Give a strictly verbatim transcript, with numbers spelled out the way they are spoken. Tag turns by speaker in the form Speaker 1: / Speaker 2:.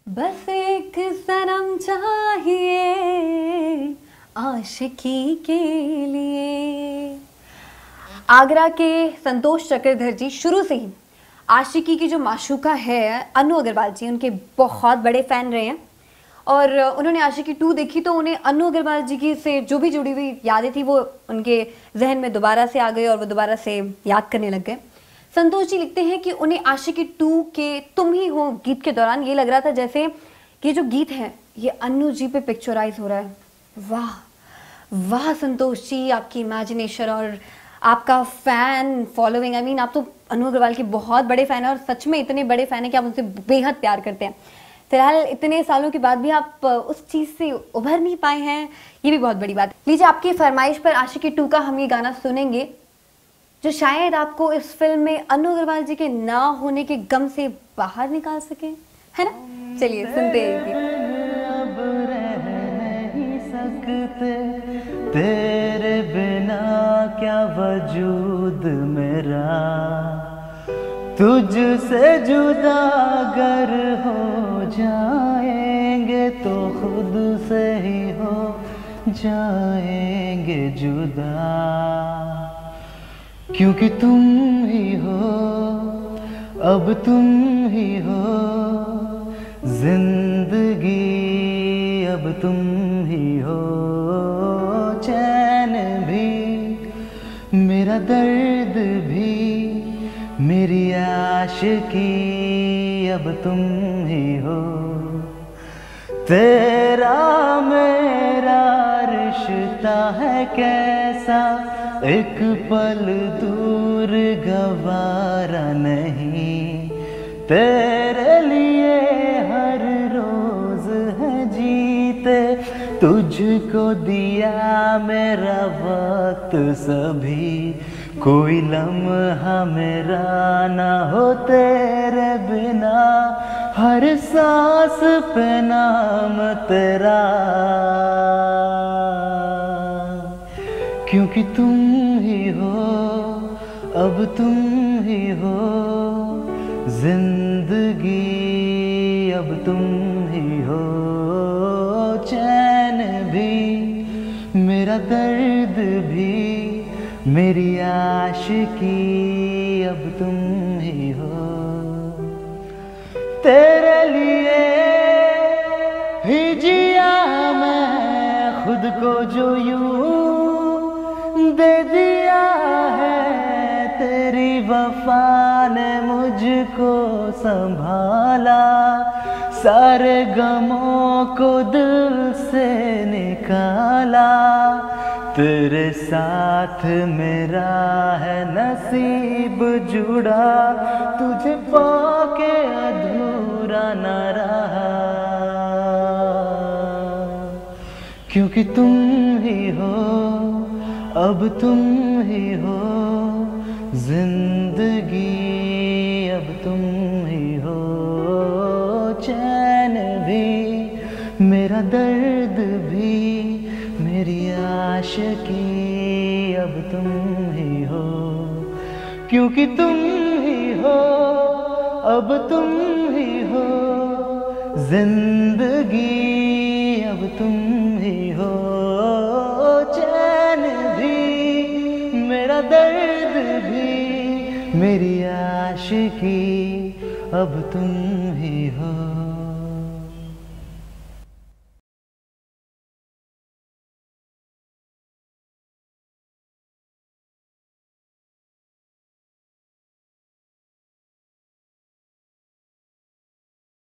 Speaker 1: बस एक सनम चाहिए आशिकी के लिए। आगरा के संतोष चक्रधर जी शुरू से ही आशिकी की जो माशूका है अनु अग्रवाल जी, उनके बहुत बड़े फैन रहे हैं और उन्होंने आशिकी टू देखी तो उन्हें अनु अग्रवाल जी की से जो भी जुड़ी हुई यादें थी वो उनके जहन में दोबारा से आ गई और वो दोबारा से याद करने लग गए। संतोष जी लिखते हैं कि उन्हें आशिकी टू के तुम ही हो गीत के दौरान ये लग रहा था जैसे ये जो गीत है ये अनु जी पे पिक्चराइज हो रहा है। वाह वाह संतोष जी, आपकी इमेजिनेशन और आपका फैन फॉलोइंग, आई मीन आप तो अनु अग्रवाल के बहुत बड़े फैन हैं और सच में इतने बड़े फैन हैं कि आप उनसे बेहद प्यार करते हैं। फिलहाल इतने सालों के बाद भी आप उस चीज़ से उभर नहीं पाए हैं, ये भी बहुत बड़ी बात है। लीजिए आपकी फरमाइश पर आशिकी टू का हम ये गाना सुनेंगे जो शायद आपको इस फिल्म में अनु अग्रवाल जी के ना होने के गम से बाहर निकाल सके, है ना? चलिए सुनते हैं।
Speaker 2: अब रह नहीं सकते तेरे बिना क्या वजूद मेरा, तुझसे जुदा अगर हो जाएंगे तो खुद से ही हो जाएंगे जुदा, क्योंकि तुम ही हो अब तुम ही हो जिंदगी, अब तुम ही हो चैन भी मेरा दर्द भी मेरी आशिकी, अब तुम ही हो। तेरा मेरा रिश्ता है कैसा, एक पल दूर गवारा नहीं, तेरे लिए हर रोज है जीते, तुझको दिया मेरा वक्त सभी, कोई लम्हा मेरा ना हो तेरे बिना, हर सांस पे नाम तेरा, क्योंकि तुम ही हो अब तुम ही हो जिंदगी, अब तुम ही हो चैन भी मेरा दर्द भी मेरी आशिकी, अब तुम ही हो। तेरे लिए ही जिया मैं खुद को जो यूं दे दिया है, तेरी वफा ने मुझको संभाला, सारे गमों को दिल से निकाला, तेरे साथ मेरा है नसीब जुड़ा, तुझे पाके अधूरा न रहा, क्योंकि तुम ही हो अब तुम ही हो जिंदगी, अब तुम ही हो चैन भी मेरा दर्द भी मेरी आशिकी, अब तुम ही हो, क्योंकि तुम ही हो अब तुम ही हो जिंदगी, अब तुम ही हो चैन भी मेरा दर्द भी मेरी आशिकी, अब तुम ही हो।